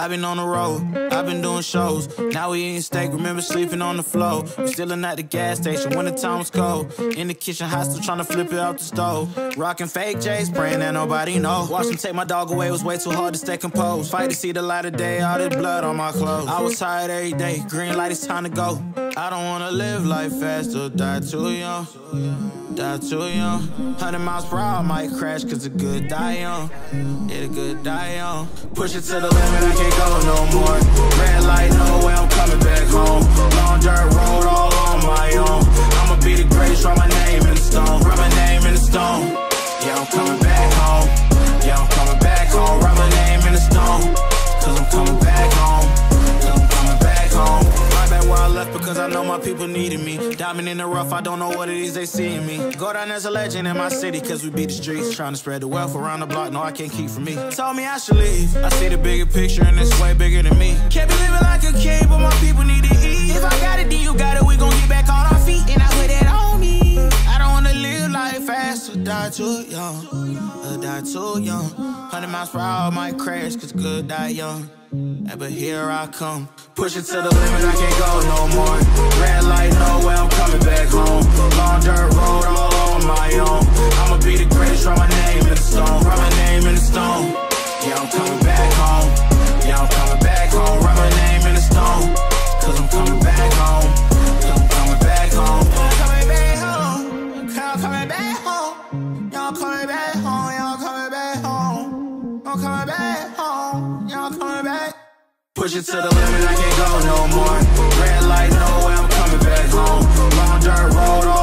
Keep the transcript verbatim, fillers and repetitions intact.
I've been on the road, I've been doing shows. Now we eating steak, remember sleeping on the floor. We stealing at the gas station when the time was cold. In the kitchen, hot, still trying to flip it out the stove. Rocking fake J's, praying that nobody know. Watch them take my dog away, it was way too hard to stay composed. Fight to see the light of day, all this blood on my clothes. I was tired every day, green light, it's time to go. I don't wanna live life fast or die too young. Die too young. Hundred miles per hour, might crash cause the good die young. Yeah, the good die young. Push it to the limit, I can't go no more. Red light, no way, I'm coming back home. Long dirt road, all on my own. I'ma be the greatest, write my name in the stone. Write my name in the stone. Yeah, I'm coming back home. Yeah, I'm coming back home. Write my name in the stone. Cause I'm coming back home. Cause I'm coming back home. Right back where I left because I know my people needed me. Diamond in the rough, I don't know what it is they see in me. Go down as a legend in my city cause we beat the streets. Trying to spread the wealth around the block, no I can't keep from me. Told me I should leave, I see the bigger picture and it's way bigger than me. Can't be living like a king, but my people need to eat. If I got it, then you got it, we gon' get back on our feet. And I put it on me. I don't wanna live life fast or die too young. Or die too young. Hundred miles per hour might crash cause good die young. Yeah, but here I come. Push it to the limit, I can't go no more. Red light, no way, I'm coming back home. Long dirt road, all on my own. I'ma be the greatest, write my name in the stone. Write my name in the stone. Yeah, I'm coming back home. Yeah, I'm coming back home. Write my name in the stone. Cause I'm coming back home. Cause I'm coming back home. I'm coming back home. I'm coming back home. Y'all coming back home. Y'all coming back home. I'm coming back home. Y'all coming back. Push it to the limit, I can't go no more. Red light, no way, I'm coming back home. Long dirt road,